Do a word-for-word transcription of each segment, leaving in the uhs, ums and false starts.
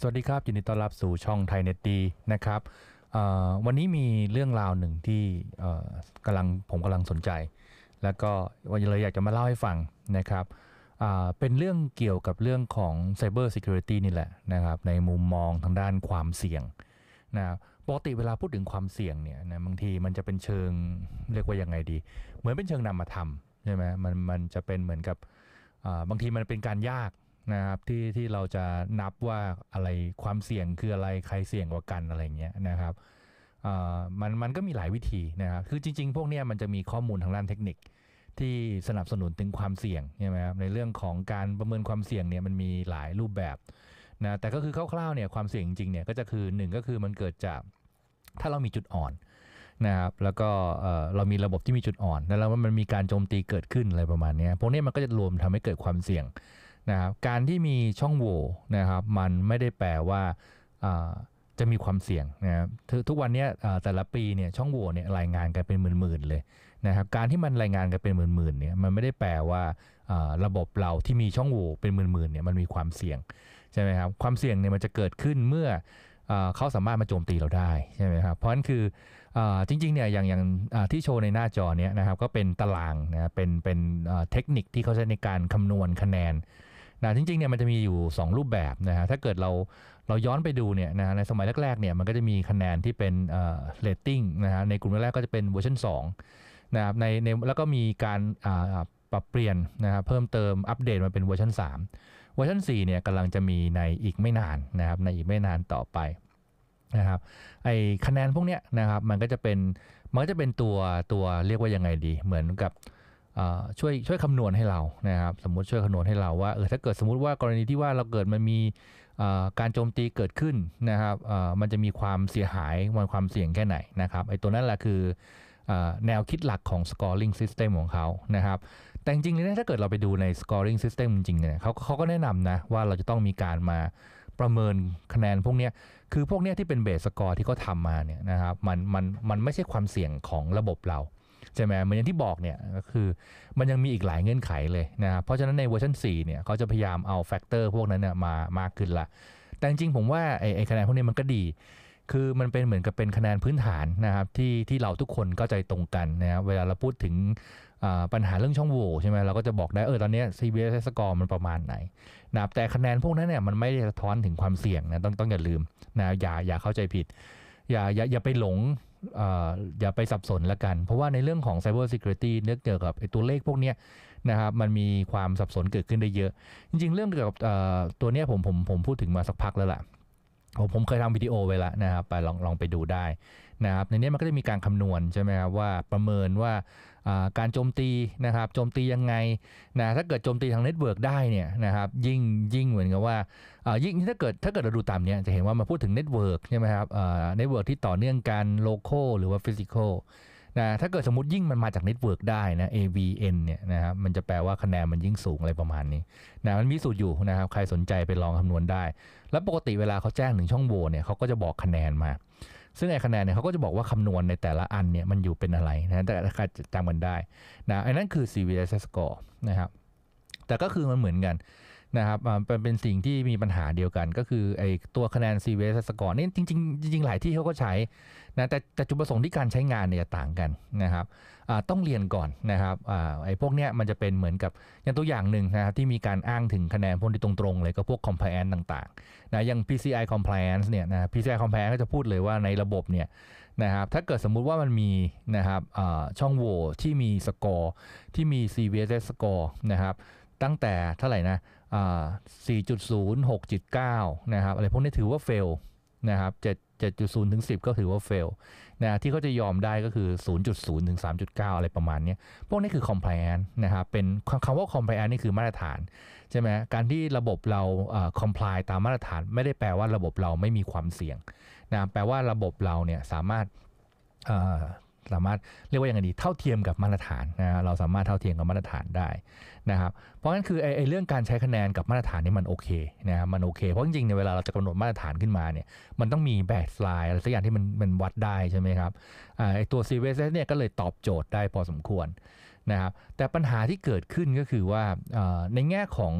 สวัสดีครับยินดีต้อนรับสู่ช่องไทยเน็ตดีนะครับวันนี้มีเรื่องราวหนึ่งที่กำลังผมกำลังสนใจแล้วก็วันนี้เลยอยากจะมาเล่าให้ฟังนะครับเป็นเรื่องเกี่ยวกับเรื่องของ Cyber Security นี่แหละนะครับในมุมมองทางด้านความเสี่ยงนะปกติเวลาพูดถึงความเสี่ยงเนี่ยนะบางทีมันจะเป็นเชิงเรียกว่ายังไงดีเหมือนเป็นเชิงนามธรรมใช่ไหมมันมันจะเป็นเหมือนกับบางทีมันเป็นการยากนะครับที่ที่เราจะนับว่าอะไรความเสี่ยงคืออะไรใครเสี่ยงกว่ากันอะไรเงี้ยนะครับมันมันก็มีหลายวิธีนะครับคือจริงๆพวกนี้มันจะมีข้อมูลทางด้านเทคนิคที่สนับสนุนถึงความเสี่ยงใช่ไหมครับในเรื่องของการประเมินความเสี่ยงเนี่ยมันมีหลายรูปแบบนะแต่ก็คือคร่าวๆเนี่ยความเสี่ยงจริงๆเนี่ยก็จะคือหนึ่งก็คือมันเกิดจากถ้าเรามีจุดอ่อนนะครับแล้วก็เรามีระบบที่มีจุดอ่อนแล้วมันมีการโจมตีเกิดขึ้นอะไรประมาณนี้พวกนี้มันก็จะรวมทำให้เกิดความเสี่ยงนะครับการที่มีช่องโหว่นะครับมันไม่ได้แปลว่าจะมีความเสี่ยงนะครับทุกวันนี้แต่ละปีเนี่ยช่องโหว่เนี่ยรายงานกันเป็นหมื่นๆเลยนะครับการที่มันรายงานกันเป็นหมื่นๆเนี่ยมันไม่ได้แปลว่าระบบเราที่มีช่องโหว่เป็นหมื่นๆเนี่ยมันมีความเสี่ยงใช่ไหมครับความเสี่ยงเนี่ยมันจะเกิดขึ้นเมื่อเขาสามารถมาโจมตีเราได้ใช่ไหมครับเพราะฉะนั้นคือจริงๆเนี่ยอย่างอย่างที่โชว์ในหน้าจอเนี้ยนะครับก็เป็นตารางนะเป็นเป็นเทคนิคที่เขาใช้ในการคำนวณคะแนนนะจริงๆเนี่ยมันจะมีอยู่สองรูปแบบนะฮะถ้าเกิดเราเราย้อนไปดูเนี่ยนะในสมัยแรกๆเนี่ยมันก็จะมีคะแนนที่เป็นเอ่อเรตติ้งนะฮะในกลุ่มแรกก็จะเป็นเวอร์ชันสองนะครับในในแล้วก็มีการปรับเปลี่ยนนะครับเพิ่มเติมอัปเดตมาเป็นเวอร์ชันสามเวอร์ชันสี่เนี่ยกำลังจะมีในอีกไม่นานนะครับในอีกไม่นานต่อไปนะครับไอคะแนนพวกเนี้ยนะครับมันก็จะเป็นมันก็จะเป็นตัวตัวเรียกว่ายังไงดีเหมือนกับช่วยช่วยคำนวณให้เรานะครับสมมุติช่วยคำนวณให้เราว่าเออถ้าเกิดสมมุติว่ากรณีที่ว่าเราเกิดมันมีการโจมตีเกิดขึ้นนะครับมันจะมีความเสียหายมันความเสี่ยงแค่ไหนนะครับไอ้ตัวนั้นแหละคือแนวคิดหลักของ scoring system ของเขานะครับแต่จริงๆเนี่ยถ้าเกิดเราไปดูใน scoring system จริงๆเนี่ยเขาเขาก็แนะนำนะว่าเราจะต้องมีการมาประเมินคะแนนพวกนี้คือพวกนี้ที่เป็นเบสสกอร์ที่เขาทำมาเนี่ยนะครับมันมันมันไม่ใช่ความเสี่ยงของระบบเราใช่ไหมเหมือนอย่างที่บอกเนี่ยก็คือมันยังมีอีกหลายเงื่อนไขเลยนะครับเพราะฉะนั้นในเวอร์ชันสี่เนี่ยเขาจะพยายามเอาแฟกเตอร์พวกนั้นเนี่ยมามากขึ้นละแต่จริงๆผมว่าไอ้ไอ้คะแนนพวกนี้มันก็ดีคือมันเป็นเหมือนกับเป็นคะแนนพื้นฐานนะครับที่ที่เราทุกคนเข้าใจตรงกันนะครับเวลาเราพูดถึงปัญหาเรื่องช่องโหว่ใช่ไหมเราก็จะบอกได้เออตอนนี้ ซี บี เอส score มันประมาณไหนนะครับแต่คะแนนพวกนั้นเนี่ยมันไม่ได้สะท้อนถึงความเสี่ยงนะต้องต้องอย่าลืมนะอย่าอย่าเข้าใจผิดอย่าอย่าอย่าไปหลงอย่าไปสับสนละกันเพราะว่าในเรื่องของ Cyber Security เนื่องเกี่ยวกับตัวเลขพวกนี้นะครับมันมีความสับสนเกิดขึ้นได้เยอะจริงๆเรื่องเกี่ยวกับตัวนี้ผมผมผมพูดถึงมาสักพักแล้วล่ะผมผมเคยทำวิดีโอไว้แล้วนะครับไปลองลองไปดูได้นะครับในนี้มันก็จะมีการคำนวณใช่ไหมครับว่าประเมินว่าการโจมตีนะครับโจมตียังไงนะถ้าเกิดโจมตีทางเน็ตเวิร์กได้เนี่ยนะครับยิ่งยิ่งเหมือนกับว่ายิ่งถ้าเกิดถ้าเกิดเราดูตามนี้จะเห็นว่ามาพูดถึงเน็ตเวิร์กใช่ไหมครับเน็ตเวิร์กที่ต่อเนื่องกันโลคอลหรือว่าฟิสิกอลนะถ้าเกิดสมมติยิ่งมันมาจากเน็ตเวิร์กได้นะ เอ วี เอ็น เนี่ยนะครับมันจะแปลว่าคะแนนมันยิ่งสูงอะไรประมาณนี้นะมันมีสูตรอยู่นะครับใครสนใจไปลองคำนวณได้แล้วปกติเวลาเขาแจ้งถึงช่องโหว่เนี่ยเขาก็จะบอกคะแนนมาซึ่งไอ้คะแนนเนี่ยเขาก็จะบอกว่าคำนวณในแต่ละอันเนี่ยมันอยู่เป็นอะไรนะแต่ใครจำกันได้นะไอ้นั่นคือ ซี บี เอส score นะครับแต่ก็คือมันเหมือนกันนะครับเป็นเป็นสิ่งที่มีปัญหาเดียวกันก็คือไอ้ตัวคะแนน ซี บี เอส score นี่จริงๆจริงๆหลายที่เขาก็ใช้นะแต่แต่จุดประสงค์ที่การใช้งานเนี่ยต่างกันนะครับต้องเรียนก่อนนะครับไอ้พวกเนี้ยมันจะเป็นเหมือนกับอย่างตัวอย่างหนึ่งนะครับที่มีการอ้างถึงคะแนนพวกที่ตรงๆเลยก็พวก compliance ต่างๆนะอย่าง พี ซี ไอ compliance เนี่ยนะ พี ซี ไอ compliance ก็จะพูดเลยว่าในระบบเนี่ยนะครับถ้าเกิดสมมุติว่ามันมีนะครับช่องโหว่ที่มีสกอร์ที่มี ซี บี เอส score นะครับตั้งแต่เท่าไหร่นะสี่จุดศูนย์ หกจุดเก้า นะครับอะไรพวกนี้ถือว่า fail นะครับเจ็ด เจ็ดจุดศูนย์ ถึง สิบก็ถือว่า fail นะที่เขาจะยอมได้ก็คือ ศูนย์จุดศูนย์ ถึง สามจุดเก้า อะไรประมาณนี้พวกนี้คือ compliance นะครับเป็นคำว่า compliance นี่คือมาตรฐานใช่ไหมการที่ระบบเรา comply ตามมาตรฐานไม่ได้แปลว่าระบบเราไม่มีความเสี่ยงนะแปลว่าระบบเราเนี่ยสามารถสามารถเรียกว่าอย่างไรดีเท่าเทียมกับมาตรฐานนะเราสามารถเท่าเทียมกับมาตรฐานได้นะครับเพราะฉะนั้นคือไอ้เรื่องการใช้คะแนนกับมาตรฐานนี่มันโอเคนะมันโอเคเพราะจริงๆในเวลาเราจะกำหนดมาตรฐานขึ้นมาเนี่ยมันต้องมีแบสไลน์อะไรสักอย่างที่มันมันวัดได้ใช่ไหมครับไอ้ตัว ซี บี เอส เนี่ยก็เลยตอบโจทย์ได้พอสมควรนะครับแต่ปัญหาที่เกิดขึ้นก็คือว่าในแง่ของ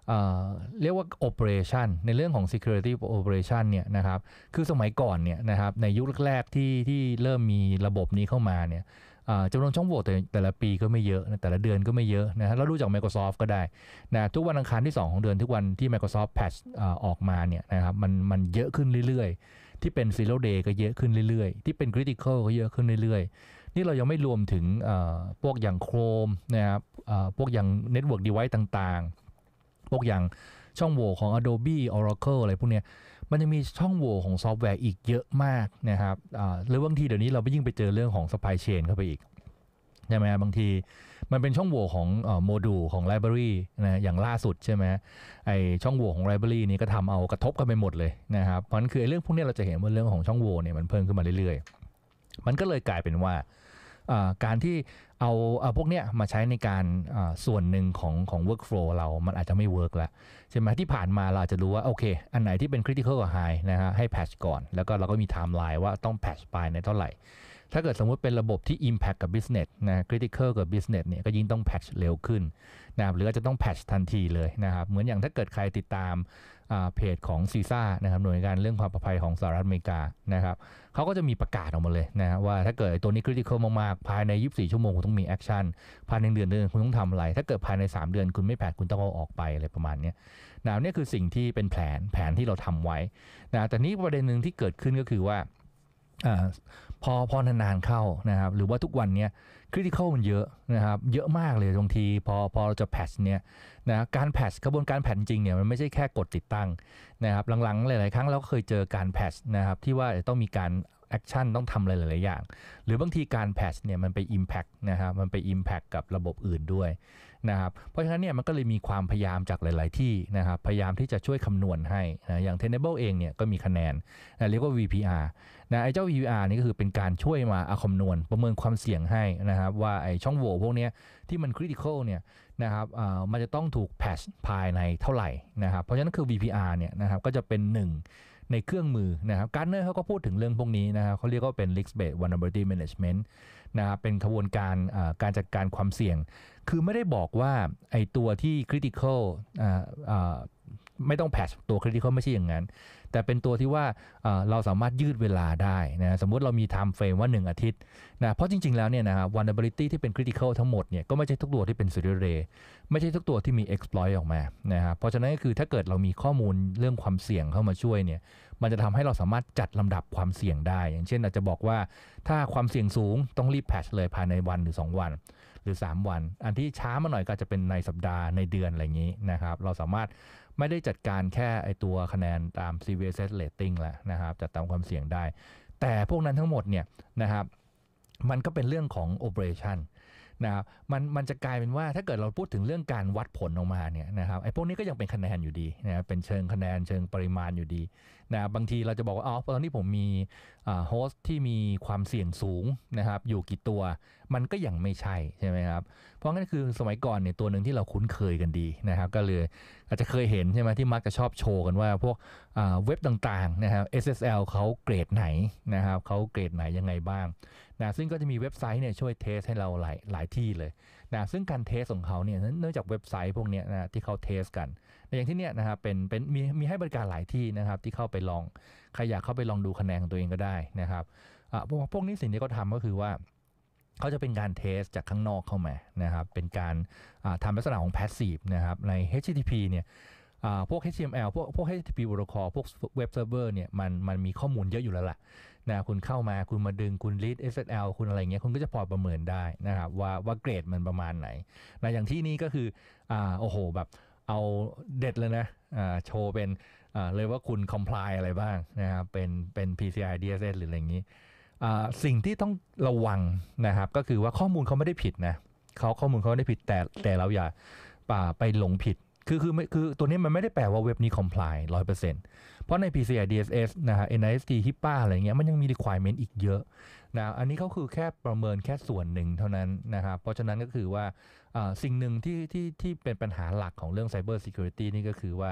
เอ่อเรียกว่า operation ในเรื่องของ security operation เนี่ยนะครับคือสมัยก่อนเนี่ยนะครับในยุคแรกๆที่ที่เริ่มมีระบบนี้เข้ามาเนี่ยจำนวนช่องโหว่แต่แต่ละปีก็ไม่เยอะแต่ละเดือนก็ไม่เยอะนะฮะเราดูจาก Microsoft ก็ได้นะทุกวันอังคารที่สองของเดือนทุกวันที่ Microsoft patch ออกมาเนี่ยนะครับมันมันเยอะขึ้นเรื่อยๆที่เป็น zero day ก็เยอะขึ้นเรื่อยๆที่เป็น critical ก็เยอะขึ้นเรื่อยๆนี่เรายังไม่รวมถึงพวกอย่าง Chrome นะครับพวกอย่าง network device ต่างๆพวกอย่างช่องโหว่ของ Adobe Oracle อะไรพวกเนี้ยมันจะมีช่องโหว่ของซอฟต์แวร์อีกเยอะมากนะครับหรือบางทีเดี๋ยวนี้เราไปยิ่งไปเจอเรื่องของ supply chain เข้าไปอีกใช่ไหมบางทีมันเป็นช่องโหว่ของโมดูลของ library นะอย่างล่าสุดใช่ไหมไอช่องโหว่ของ library นี้ก็ทำเอากระทบกันไปหมดเลยนะครับเพราะนั้นคือเรื่องพวกนี้เราจะเห็นว่าเรื่องของช่องโหว่เนี่ยมันเพิ่มขึ้นมาเรื่อยๆมันก็เลยกลายเป็นว่าการที่เอาเอาพวกเนี้ยมาใช้ในการส่วนหนึ่งของของ workflow เรามันอาจจะไม่ work แล้วใช่ไหมที่ผ่านมาเราจะรู้ว่าโอเคอันไหนที่เป็น critical กับ high นะฮะให้ patch ก่อนแล้วก็เราก็มี timeline ว่าต้อง patch ไปในเท่าไหร่ถ้าเกิดสมมุติเป็นระบบที่ impact กับ business นะ critical กับ business เนี่ยก็ยิ่งต้อง patch เร็วขึ้นนะครับหรืออาจจะต้อง patch ทันทีเลยนะครับเหมือนอย่างถ้าเกิดใครติดตามเพจของซีซ่านะครับหน่วยงานเรื่องความปลอดภัยของสหรัฐอเมริกานะครับเขาก็จะมีประกาศออกมาเลยนะว่าถ้าเกิดตัวนี้ critical มากๆภายในยี่สิบสี่ชั่วโมงคุณต้องมี action ภายในเดือนเดือนคุณต้องทำอะไรถ้าเกิดภายในสามเดือนคุณไม่แผดคุณต้องเอาออกไปอะไรประมาณนี้นะนี่คือสิ่งที่เป็นแผนแผนที่เราทำไว้นะแต่นี้ประเด็นหนึ่งที่เกิดขึ้นก็คือว่าพอพอนานๆเข้านะครับหรือว่าทุกวันนี้ critical มันเยอะนะครับเยอะมากเลยบางทีพอพอเราจะ patch เนี่ยนะการแพทช์กระบวนการแพทช์จริงเนี่ยมันไม่ใช่แค่กดติดตั้งนะครับหลังๆหลายๆครั้งเราก็เคยเจอการแพทช์นะครับที่ว่าต้องมีการแอคชั่นต้องทำอะไรหลายๆอย่างหรือบางทีการแพทช์เนี่ยมันไป impact นะครับมันไป impact กับระบบอื่นด้วยนะครับเพราะฉะนั้นเนี่ยมันก็เลยมีความพยายามจากหลายๆที่นะครับพยายามที่จะช่วยคำนวณให้นะอย่าง Tenable เองเนี่ยก็มีคะแนนนะเรียกว่า วี พี อาร์ นะไอ้เจ้า วี พี อาร์ นี่ก็คือเป็นการช่วยมาคำนวณประเมินความเสี่ยงให้นะครับว่าไอ้ช่องโหว่พวกนี้ที่มัน critical เนี่ยนะครับมันจะต้องถูก patch ภายในเท่าไหร่นะครับเพราะฉะนั้นคือ วี พี อาร์ เนี่ยนะครับก็จะเป็นหนึ่งในเครื่องมือนะครับการ์ดเนอร์เขาก็พูดถึงเรื่องพวกนี้นะครับเขาเรียกว่าเป็น risk based vulnerability management นะครับเป็นกระบวนการการจัดการความเสี่ยงคือไม่ได้บอกว่าไอ้ตัวที่ critical ไม่ต้อง patch ตัว critical ไม่ใช่อย่างนั้นแต่เป็นตัวที่ว่าเราสามารถยืดเวลาได้นะสมมุติเรามี time frame ว่าหนึ่งอาทิตย์นะเพราะจริงๆแล้วเนี่ยนะครับ vulnerability ที่เป็น critical ทั้งหมดเนี่ยก็ไม่ใช่ทุกตัวที่เป็น zero day ไม่ใช่ทุกตัวที่มี exploit ออกมานะครับเพราะฉะนั้นก็คือถ้าเกิดเรามีข้อมูลเรื่องความเสี่ยงเข้ามาช่วยเนี่ยมันจะทำให้เราสามารถจัดลำดับความเสี่ยงได้อย่างเช่นอาจจะบอกว่าถ้าความเสี่ยงสูงต้องรีบ patch เลยภายในวันหรือสองวันหรือสามวันอันที่ช้ามาหน่อยก็จะเป็นในสัปดาห์ในเดือนอะไรอย่างนี้นะครับเราสามารถไม่ได้จัดการแค่ไอตัวคะแนนตาม ซี วี เอส เอส rating แล้วนะครับจัดตามความเสี่ยงได้แต่พวกนั้นทั้งหมดเนี่ยนะครับมันก็เป็นเรื่องของ operation นะครับมันมันจะกลายเป็นว่าถ้าเกิดเราพูดถึงเรื่องการวัดผลออกมาเนี่ยนะครับไอ้พวกนี้ก็ยังเป็นคะแนนอยู่ดีนะเป็นเชิงคะแนนเชิงปริมาณอยู่ดีนะบางทีเราจะบอกว่าอ๋อตอนนี้ผมมีโฮสต์ที่มีความเสี่ยงสูงนะครับอยู่กี่ตัวมันก็ยังไม่ใช่ใช่ไหมครับเพราะงั้นคือสมัยก่อนเนี่ยตัวหนึ่งที่เราคุ้นเคยกันดีนะครับก็เลยอาจจะเคยเห็นใช่ไหมที่มักจะชอบโชว์กันว่าพวกเว็บต่างๆนะครับ เอส เอส แอล เขาเกรดไหนนะครับเขาเกรดไหนยังไงบ้างนะซึ่งก็จะมีเว็บไซต์เนี่ยช่วยเทสให้เราหลายหลายที่เลยนะซึ่งการเทสของเขาเนี่ยเนื่องจากเว็บไซต์พวกนี้นะที่เขาเทสกันอย่างที่เนี้ยนะครับเป็นเป็นมีมีให้บริการหลายที่นะครับที่เข้าไปลองใครอยากเข้าไปลองดูคะแนนของตัวเองก็ได้นะครับพวกพวกนี้สิ่งที่เขาทำก็คือว่าเขาจะเป็นการเทสจากข้างนอกเข้ามานะครับเป็นการทำลักษณะของ passive นะครับใน เอช ที ที พี เนี่ยพวก เอช ที เอ็ม แอล พวกพวก เอช ที ที พี protocol พวกเว็บเซิร์ฟเวอร์เนี่ยมันมันมีข้อมูลเยอะอยู่แล้วล่ะนะคุณเข้ามาคุณมาดึงคุณ read เอส เอส แอล คุณอะไรเงี้ยคุณก็จะพอประเมินได้นะครับว่าว่าเกรดมันประมาณไหนนะอย่างที่นี้ก็คืออ่าโอ้โหแบบเอาเด็ดเลยนะอ่าโชว์เป็นอ่าเลยว่าคุณ comply อะไรบ้างนะครับเป็นเป็น พี ซี ไอ ดี เอส เอส หรืออะไรอย่างนี้อ่าสิ่งที่ต้องระวังนะครับก็คือว่าข้อมูลเขาไม่ได้ผิดนะเขาข้อมูลเขาไม่ได้ผิดแต่แต่เราอย่าป่าไปหลงผิดคือคือคือตัวนี้มันไม่ได้แปลว่าเว็บนี้ comply หนึ่งร้อยเปอร์เซ็นต์ เพราะใน พี ซี ไอ ดี เอส เอส นะฮะ เอ็น ไอ เอส ที ฮิปป้า อะไรเงี้ยมันยังมี requirement อีกเยอะนะอันนี้เขาคือแค่ประเมินแค่ส่วนหนึ่งเท่านั้นนะครับเพราะฉะนั้นก็คือว่าสิ่งหนึ่งที่ที่ที่เป็นปัญหาหลักของเรื่อง cyber security นี่ก็คือว่า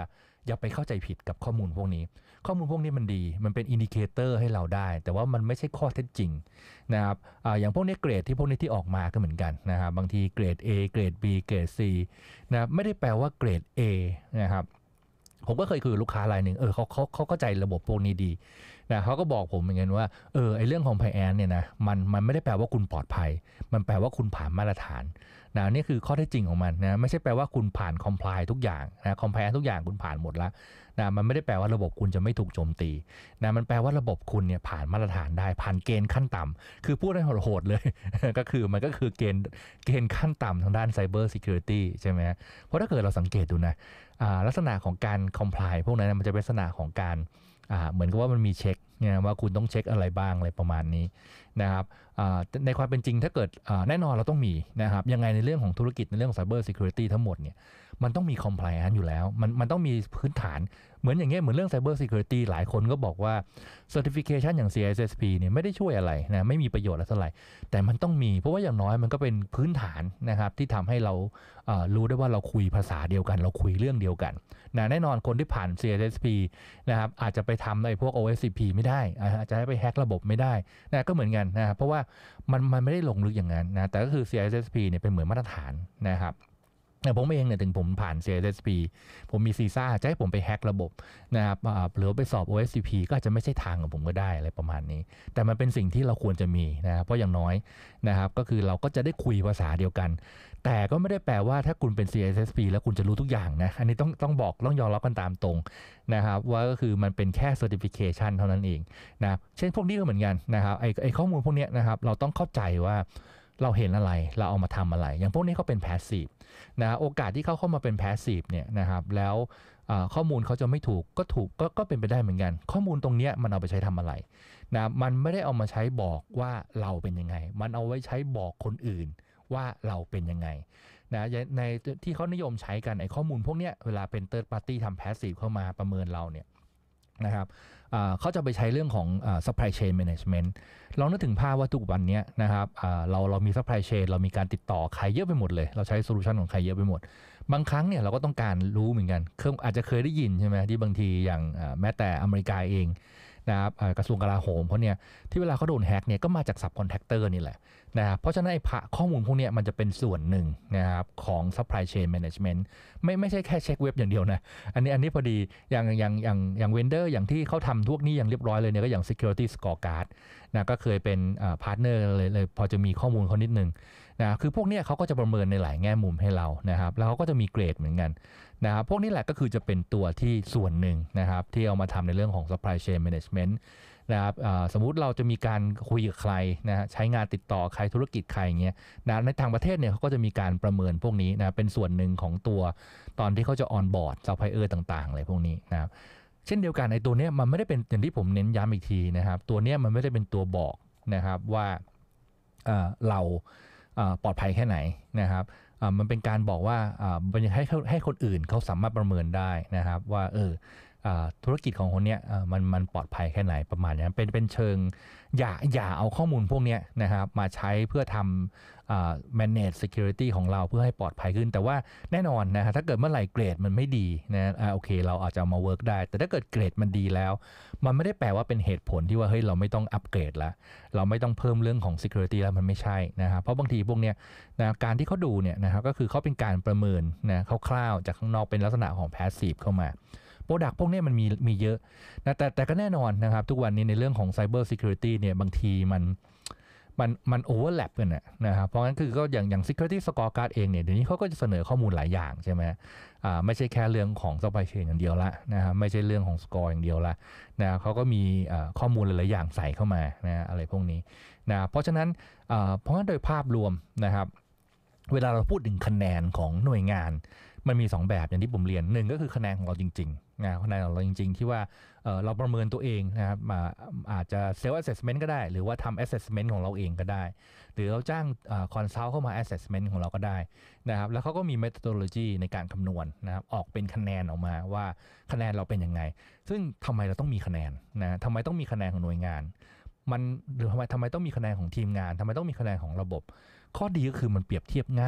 อย่าไปเข้าใจผิดกับข้อมูลพวกนี้ข้อมูลพวกนี้มันดีมันเป็นอินดิเคเตอร์ให้เราได้แต่ว่ามันไม่ใช่ข้อเท็จจริงนะครับ อ, อย่างพวกนี้เกรดที่พวกนี้ที่ออกมาก็เหมือนกันนะครับบางทีเกรด A เกรด B เกรด C นะไม่ได้แปลว่าเกรด A นะครับผมก็เคยคุยกับลูกค้ารายหนึ่งเออเขาเขาเขาเข้าใจระบบพวกนี้ดีนะเขาก็บอกผมเหมือนกันว่าเออไอเรื่องของ compliance เนี่ยนะมันมันไม่ได้แปลว่าคุณปลอดภัยมันแปลว่าคุณผ่านมาตรฐานนะนี่คือข้อเท็จจริงของมันนะไม่ใช่แปลว่าคุณผ่าน comply ทุกอย่างนะ compliance ทุกอย่างคุณผ่านหมดแล้วนะมันไม่ได้แปลว่าระบบคุณจะไม่ถูกโจมตีนะมันแปลว่าระบบคุณเนี่ยผ่านมาตรฐานได้ผ่านเกณฑ์ขั้นต่ำคือพูดได้โหดๆเลย ก็คือมันก็คือเกณฑ์เกณฑ์ขั้นต่ำทางด้าน cyber security ใช่ไหมเพราะถ้าเกิดเราสังเกตดูนะลักษณะของการ comply พวกนั้นมันจะเป็นลักษณะของการเหมือนกับว่ามันมีเช็คเนี่ยว่าคุณต้องเช็คอะไรบ้างอะไรประมาณนี้นะครับในความเป็นจริงถ้าเกิดแน่นอนเราต้องมีนะครับยังไงในเรื่องของธุรกิจในเรื่องของ cyber security ทั้งหมดเนี่ยมันต้องมี compliance อยู่แล้วมันมันต้องมีพื้นฐานเหมือนอย่างเงี้ยเหมือนเรื่อง cyber security หลายคนก็บอกว่า certification อย่าง ซี ไอ เอส พี เนี่ยไม่ได้ช่วยอะไรนะไม่มีประโยชน์อะไรเท่าไหร่แต่มันต้องมีเพราะว่าอย่างน้อยมันก็เป็นพื้นฐานนะครับที่ทำให้เรารู้ได้ว่าเราคุยภาษาเดียวกันเราคุยเรื่องเดียวกันนะแน่นอนคนที่ผ่าน ซี ไอ เอส พี นะครับอาจจะไปทำในพวก โอ เอส ซี พี ไม่ได้อาจจะให้ไปแฮ็กระบบไม่ได้นะก็เหมือนกันนะครับเพราะว่ามันมันไม่ได้ลงลึกอย่างนั้นนะแต่ก็คือ ซี ไอ เอส พี เนี่ยเป็นเหมือนมาตรฐานนะครับแต่ผมเองเนี่ยถึงผมผ่าน ซี ไอ เอส พี ผมมีซีซ่าจะให้ผมไปแฮ็กระบบนะครับหรือไปสอบ โอ เอส ซี พี ก็อาจจะไม่ใช่ทางของผมก็ได้อะไรประมาณนี้แต่มันเป็นสิ่งที่เราควรจะมีนะครับเพราะอย่างน้อยนะครับก็คือเราก็จะได้คุยภาษาเดียวกันแต่ก็ไม่ได้แปลว่าถ้าคุณเป็น ซี ไอ เอส พี แล้วคุณจะรู้ทุกอย่างนะอันนี้ต้องต้องบอกต้องยอมรับกันตามตรงนะครับว่าก็คือมันเป็นแค่ certification เท่านั้นเองนะเช่นพวกนี้ก็เหมือนกันนะครับไอ้ไอ้ข้อมูลพวกนี้นะครับเราต้องเข้าใจว่าเราเห็นอะไรเราเอามาทำอะไรอย่างพวกนี้เขาเป็น passive นะโอกาสที่เขาเข้ามาเป็น passive เนี่ยนะครับแล้วข้อมูลเขาจะไม่ถูกก็ถูกก็ก็เป็นไปได้เหมือนกันข้อมูลตรงนี้มันเอาไปใช้ทำอะไรนะมันไม่ได้เอามาใช้บอกว่าเราเป็นยังไงมันเอาไว้ใช้บอกคนอื่นว่าเราเป็นยังไงนะในที่เขานิยมใช้กันไอ้ข้อมูลพวกนี้เวลาเป็น third party ทำ passive เข้ามาประเมินเราเนี่ยนะครับเขาจะไปใช้เรื่องของ supply chain management ลองนึกถึงภาพว่าทุกวันนี้นะครับเราเรามี supply chain เรามีการติดต่อใครเยอะไปหมดเลยเราใช้โซลูชันของใครเยอะไปหมดบางครั้งเนี่ยเราก็ต้องการรู้เหมือนกันเครื่องอาจจะเคยได้ยินใช่ไหมที่บางทีอย่างแม้แต่อเมริกาเองนะครับกระทรวงกลาโหมเพราะเนี่ยที่เวลาเขาโดนแฮกเนี่ยก็มาจากซับคอนแทคเตอร์นี่แหละนะครับเพราะฉะนั้นไอ้ข้อมูลพวกนี้มันจะเป็นส่วนหนึ่งนะครับของ supply chain management ไม่ไม่ใช่แค่เช็คเว็บอย่างเดียวนะอันนี้อันนี้พอดีอย่างอย่างอย่างอย่างเวนเดอร์อย่างที่เขาทำพวกนี้อย่างเรียบร้อยเลยเนี่ยก็อย่าง security scorecard นะก็เคยเป็นพาร์ทเนอร์เลยเลยพอจะมีข้อมูลเขานิดนึงนะคือพวกนี้เขาก็จะประเมินในหลายแง่มุมให้เรานะครับแล้วเขาก็จะมีเกรดเหมือนกันนะครับพวกนี้แหละก็คือจะเป็นตัวที่ส่วนหนึ่งนะครับที่เอามาทำในเรื่องของ supply chain management นะครับสมมุติเราจะมีการคุยกับใครนะฮะใช้งานติดต่อใครธุรกิจใครอย่างเงี้ยนะในต่างประเทศเนี่ยเขาก็จะมีการประเมินพวกนี้นะเป็นส่วนหนึ่งของตัวตอนที่เขาจะ on board supplier ต่างๆเลยพวกนี้นะครับเช่นเดียวกันไอ้ตัวเนี้ยมันไม่ได้เป็นอย่างที่ผมเน้นย้ำอีกทีนะครับตัวเนี้ยมันไม่ได้เป็นตัวบอกนะครับว่าเราปลอดภัยแค่ไหนนะครับมันเป็นการบอกว่าให้ให้คนอื่นเขาสามารถประเมินได้นะครับว่าเออธุรกิจของคนเนี้ยมันมันปลอดภัยแค่ไหนประมาณนี้เป็นเป็นเชิงอย่าอย่าเอาข้อมูลพวกนี้นะครับมาใช้เพื่อทำ manage security ของเราเพื่อให้ปลอดภัยขึ้นแต่ว่าแน่นอนนะฮะถ้าเกิดเมื่อไหร่เกรดมันไม่ดีนะโอเคเราอาจจะมา work ได้แต่ถ้าเกิดเกรดมันดีแล้วมันไม่ได้แปลว่าเป็นเหตุผลที่ว่าเฮ้ยเราไม่ต้องอัปเกรดละเราไม่ต้องเพิ่มเรื่องของ security แล้วมันไม่ใช่นะครับเพราะบางทีพวกเนี้ยนะการที่เขาดูเนี่ยนะครับก็คือเขาเป็นการประเมินนะคร่าวๆจากข้างนอกเป็นลักษณะของ passive เข้ามาโปรดักต์พวกนี้มันมีมีเยอะนะแต่แต่ก็แน่นอนนะครับทุกวันนี้ในเรื่องของ Cyber Security เนี่ยบางทีมันมันมันโอเวอร์แลปกันนะครับเพราะงั้นคือก็อย่างอย่าง Security Scorecard เองเนี่ยเดี๋ยวนี้เขาก็จะเสนอข้อมูลหลายอย่างใช่ไหมอ่าไม่ใช่แค่เรื่องของ Supply Chain อย่างเดียวละนะครับไม่ใช่เรื่องของ Score อย่างเดียวละนะเขาก็มีข้อมูลหลายๆอย่างใส่เข้ามานะอะไรพวกนี้นะเพราะฉะนั้นเพราะงั้นโดยภาพรวมนะครับเวลาเราพูดถึงคะแนนของหน่วยงานมันมีสองแบบอย่างที่ผมเรียนหนึ่งก็คือคะแนนของเราจริงๆนะคะแนนของเราจริงๆที่ว่า เ, เราประเมินตัวเองนะครับอาจจะ self assessment ก็ได้หรือว่าทำ assessment ของเราเองก็ได้หรือเราจ้าง consult เข้ามา assessment ของเราก็ได้นะครับแล้วเขาก็มี methodology ในการคำนวณนะครับออกเป็นคะแนนออกมาว่าคะแนนเราเป็นยังไงซึ่งทำไมเราต้องมีคะแนนนะทำไมต้องมีคะแนนของหน่วยงานมันหรือทำไมทำไมต้องมีคะแนนของทีมงานทำไมต้องมีคะแนนของระบบข้อดีก็คือมันเปรียบเทียบง่าย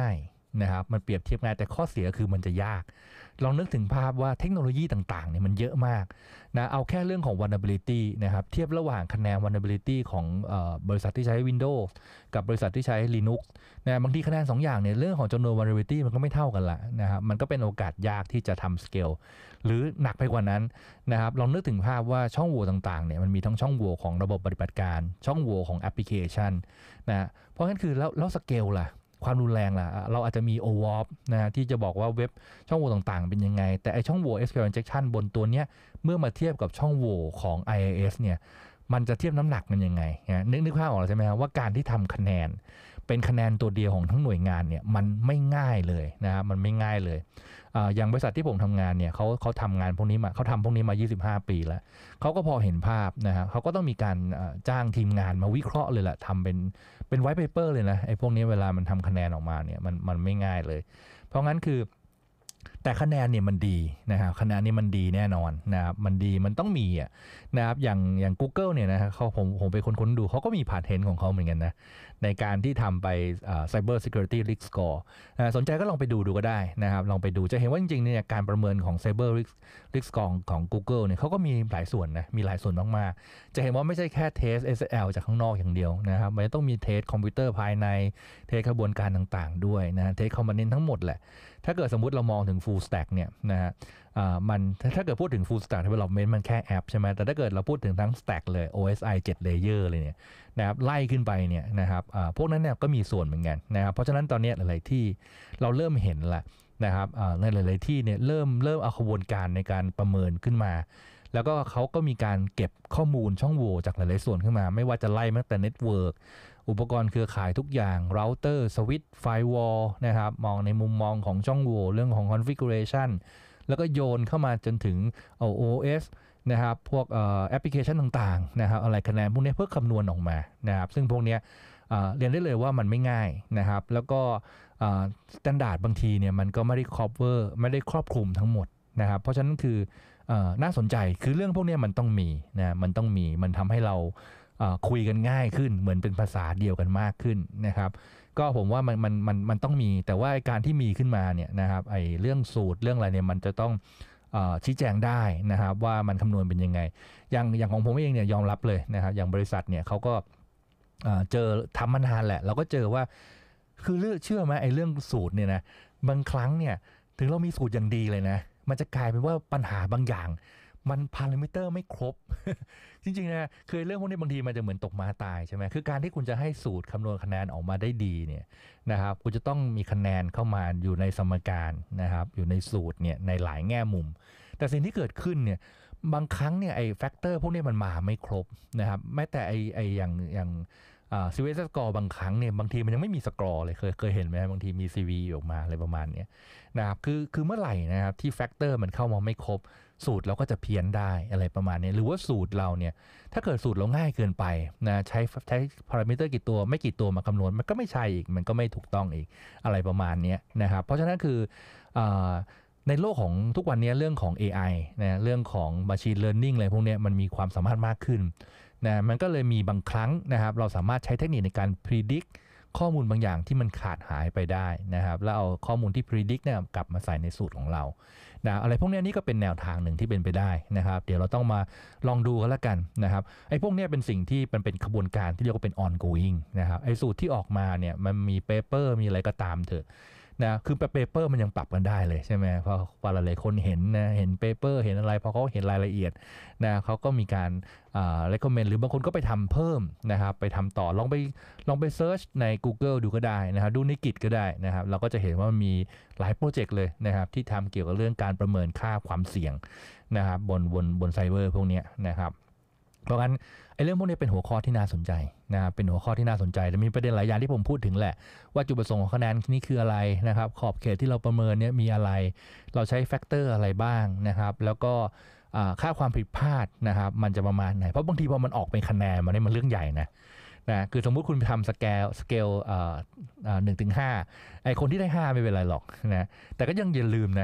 นะครับมันเปรียบเทียบง่ายแต่ข้อเสียคือมันจะยากลองนึกถึงภาพว่าเทคโนโลยีต่างๆเนี่ยมันเยอะมากนะเอาแค่เรื่องของ vulnerability นะครับเทียบระหว่างคะแนน vulnerability ของเอ่อบริษัทที่ใช้ Windows กับบริษัทที่ใช้ Linux นะบางทีคะแนนสองอย่างเนี่ยเรื่องของจำนวน vulnerability มันก็ไม่เท่ากันละนะครับมันก็เป็นโอกาสยากที่จะทำ scale หรือหนักไปกว่านั้นนะครับลองนึกถึงภาพว่าช่องโหว่ต่างๆเนี่ยมันมีทั้งช่องโหว่ของระบบปฏิบัติการช่องโหว่ของแอปพลิเคชันนะเพราะงั้นคือแล้วแล้วสเกลล่ะความรุนแรงล่ะเราอาจจะมี โอ วอ พี นะที่จะบอกว่าเว็บช่องโหว่ต่างๆเป็นยังไงแต่ไอช่องโหว่ เอส คิว แอล injection บนตัวเนี้ยเมื่อมาเทียบกับช่องโหว่ของ ไอ เอ เอส เนี่ยมันจะเทียบน้ำหนักมันยังไงนะนึกนึกภาพออกใช่ไหมครับว่าการที่ทำคะแนนเป็นคะแนนตัวเดียวของทั้งหน่วยงานเนี่ยมันไม่ง่ายเลยนะครับมันไม่ง่ายเลยอย่างบริษัทที่ผมทำงานเนี่ยเขาเขาทำงานพวกนี้มาเขาทำพวกนี้มายี่สิบห้าปีแล้วเขาก็พอเห็นภาพนะครับเขาก็ต้องมีการจ้างทีมงานมาวิเคราะห์เลยแหละทำเป็นเป็นไวท์เปเปอร์เลยนะไอ้พวกนี้เวลามันทำคะแนนออกมาเนี่ยมันมันไม่ง่ายเลยเพราะงั้นคือแต่คะแนนเนี่ยมันดีนะครับคะแนนนี่มันดีแน่นอนนะครับมันดีมันต้องมีอ่ะนะครับอย่างอย่าง Google เนี่ยนะเขาผมผมไปค้นๆดูเขาก็มีพาร์ทเทนของเขาเหมือนกันนะในการที่ทำไป Cyber Security Risk Score นะสนใจก็ลองไปดูดูก็ได้นะครับลองไปดูจะเห็นว่าจริงๆเนี่ยการประเมินของ Cyber Risk Risk Score ของ Google เนี่ยเขาก็มีหลายส่วนนะมีหลายส่วนมากๆจะเห็นว่าไม่ใช่แค่เทส เอส แอล จากข้างนอกอย่างเดียวนะครับมันต้องมีเทสคอมพิวเตอร์ภายในเทสกระบวนการต่างๆด้วยนะเทสคอมโพเนนต์ทั้งหมดแหละถ้าเกิดสมมุติเรามองถึง full stack เนี่ยนะฮะมันถ้าเกิดพูดถึง full stack development มันแค่แอปใช่ไหมแต่ถ้าเกิดเราพูดถึงทั้ง stack เลย โอ เอส ไอ เจ็ด layer เลยเนี่ยนะครับไล่ขึ้นไปเนี่ยนะครับพวกนั้นเนี่ยก็มีส่วนเหมือนกันนะครับเพราะฉะนั้นตอนนี้หลายๆที่เราเริ่มเห็นละนะครับในหลายๆที่เนี่ยเริ่มเริ่มเอาขบวนการในการประเมินขึ้นมาแล้วก็เขาก็มีการเก็บข้อมูลช่องโหว่จากหลายๆส่วนขึ้นมาไม่ว่าจะไล่ตั้งแต่เน็ตเวิร์กอุปกรณ์เครือข่ายทุกอย่างเราเตอร์สวิตช์ไฟวอลนะครับมองในมุมมองของช่องโหว่เรื่องของ configuration แล้วก็โยนเข้ามาจนถึง โอ เอส นะครับพวกแอปพลิเคชันต่างๆนะครับอะไรคะแนนพวกนี้เพื่อคำนวณออกมานะครับซึ่งพวกนี้เรียนได้เลยว่ามันไม่ง่ายนะครับแล้วก็สแตนดาร์ดบางทีเนี่ยมันก็ไม่ได้ cover ไม่ได้ครอบคลุมทั้งหมดนะครับเพราะฉะนั้นคือน่าสนใจคือเรื่องพวกนี้มันต้องมีนะมันต้องมีมันทำให้เราคุยกันง่ายขึ้นเหมือนเป็นภาษาเดียวกันมากขึ้นนะครับก็ผมว่ามันมันมันมันต้องมีแต่ว่าการที่มีขึ้นมาเนี่ยนะครับไอ้เรื่องสูตรเรื่องอะไรเนี่ยมันจะต้องชี้แจงได้นะครับว่ามันคำนวณเป็นยังไงอย่างอย่างของผมเองเนี่ยยอมรับเลยนะครับอย่างบริษัทเนี่ยเขาก็เจอทำมานานแหละเราก็เจอว่าคือเลือกเชื่อไหมไอ้เรื่องสูตรเนี่ยนะบางครั้งเนี่ยถึงเรามีสูตรอย่างดีเลยนะมันจะกลายเป็นว่าปัญหาบางอย่างมันพารามิเตอร์ไม่ครบ จริงๆนะคือเรื่องพวกนี้บางทีมันจะเหมือนตกม้าตายใช่ไหมคือการที่คุณจะให้สูตรคำนวณคะแนนออกมาได้ดีเนี่ยนะครับคุณจะต้องมีคะแนนเข้ามาอยู่ในสมการนะครับอยู่ในสูตรเนี่ยในหลายแง่มุมแต่สิ่งที่เกิดขึ้นเนี่ยบางครั้งเนี่ยไอ้แฟกเตอร์พวกนี้มันมาไม่ครบนะครับแม้แต่ไอ้ไอ้อย่างอย่างซีวีสกอร์บางครั้งเนี่ยบางทีมันยังไม่มีสกอร์เลยเคยเคยเห็นไหมบางทีมี ซี วี ออกมาอะไรประมาณนี้นะครับคือคือเมื่อไหร่นะครับที่แฟกเตอร์มันเข้ามาไม่ครบสูตรเราก็จะเพี้ยนได้อะไรประมาณนี้หรือว่าสูตรเราเนี่ยถ้าเกิดสูตรเราง่ายเกินไปนะใช้ใช้พารามิเตอร์กี่ตัวไม่กี่ตัวมาคำนวณมันก็ไม่ใช่อีกมันก็ไม่ถูกต้องอีกอะไรประมาณนี้นะครับเพราะฉะนั้นคือในโลกของทุกวันนี้เรื่องของ เอ ไอ นะเรื่องของ Machine Learning อะไรพวกนี้มันมีความสามารถมากขึ้นนะมันก็เลยมีบางครั้งนะครับเราสามารถใช้เทคนิคในการ predict ข้อมูลบางอย่างที่มันขาดหายไปได้นะครับแล้วเอาข้อมูลที่ predict เนี่ยกลับมาใส่ในสูตรของเรานะอะไรพวกนี้นี่ก็เป็นแนวทางหนึ่งที่เป็นไปได้นะครับเดี๋ยวเราต้องมาลองดูกันแล้วกันนะครับไอ้พวกนี้เป็นสิ่งที่มันเป็นขบวนการที่เรียกว่าเป็น ongoing นะครับไอ้สูตรที่ออกมาเนี่ยมันมี paper มีอะไรก็ตามเถอะนะคือเปเปอร์มันยังปรับกันได้เลยใช่ไหมเพราะว่าหลายๆคนเห็นนะเห็นเปเปอร์เห็นอะไรพอเขาเห็นรายละเอียดนะเขาก็มีการอ่า recommend หรือบางคนก็ไปทำเพิ่มนะครับไปทำต่อลองไปลองไปเซิร์ชใน Google ดูก็ได้นะครับดูใน Git ก็ได้นะครับเราก็จะเห็นว่ามันมีหลายโปรเจกต์เลยนะครับที่ทำเกี่ยวกับเรื่องการประเมินค่าความเสี่ยงนะครับบนบนบนไซเบอร์พวกนี้นะครับเพราะงั้นไอ้เรื่องพวกนี้เป็นหัวข้อที่น่าสนใจนะครับเป็นหัวข้อที่น่าสนใจแต่มีประเด็นหลายอย่างที่ผมพูดถึงแหละว่าจุดประสงค์ของคะแนนนี่คืออะไรนะครับขอบเขตที่เราประเมินเนี่ยมีอะไรเราใช้แฟกเตอร์อะไรบ้างนะครับแล้วก็ค่าความผิดพลาดนะครับมันจะประมาณไหนเพราะบางทีพอมันออกเป็นคะแนนมันนี่มันเรื่องใหญ่นะนะคือสมมุติคุณทำสเกลสเกลหนึ่งถึงห้าไอคนที่ได้ห้าไม่เป็นไรหรอกนะแต่ก็ยังอย่าลืมนะ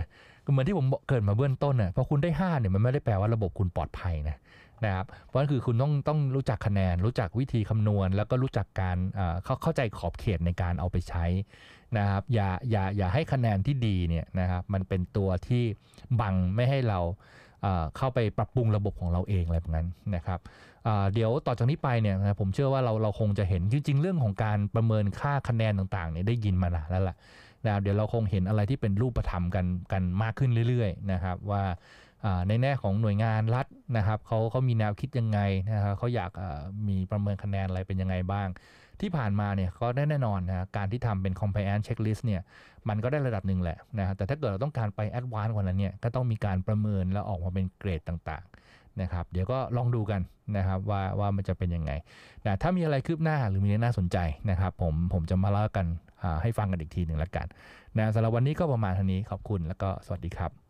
เหมือนที่ผมเกิดมาเบื้องต้นน่ะพอคุณได้ห้าเนี่ยมันไม่ได้แปลว่าระบบคุณปลอดภัยนะนะครับเพราะนั่นคือคุณต้องต้องรู้จักคะแนนรู้จักวิธีคำนวณแล้วก็รู้จักการเข้าเข้าใจขอบเขตในการเอาไปใช้นะครับอย่าอย่าอย่าให้คะแนนที่ดีเนี่ยนะครับมันเป็นตัวที่บังไม่ให้เราเข้าไปปรับปรุงระบบของเราเองอะไรแบบนั้นนะครับเดี๋ยวต่อจากนี้ไปเนี่ยนะผมเชื่อว่าเราเราคงจะเห็นจริงๆเรื่องของการประเมินค่าคะแนนต่างๆเนี่ยได้ยินมานานแล้วล่ะนะเดี๋ยวเราคงเห็นอะไรที่เป็นรูปธรรมกันกันมากขึ้นเรื่อยๆนะครับว่าในแง่ของหน่วยงานรัฐนะครับเขาเขามีแนวคิดยังไงนะครับเขาอยากมีประเมินคะแนนอะไรเป็นยังไงบ้างที่ผ่านมาเนี่ยก็ได้แน่นอนนะการที่ทำเป็น compliance checklist เนี่ยมันก็ได้ระดับหนึ่งแหละนะแต่ถ้าเกิดเราต้องการไป advance กว่านั้นเนี่ยก็ต้องมีการประเมินแล้วออกมาเป็นเกรดต่างๆนะครับเดี๋ยวก็ลองดูกันนะครับว่าว่ามันจะเป็นยังไงนะถ้ามีอะไรคืบหน้าหรือมีอะไรน่าสนใจนะครับผมผมจะมาเล่ากันให้ฟังกันอีกทีหนึ่งละกันนะสำหรับวันนี้ก็ประมาณเท่านี้ขอบคุณแล้วก็สวัสดีครับ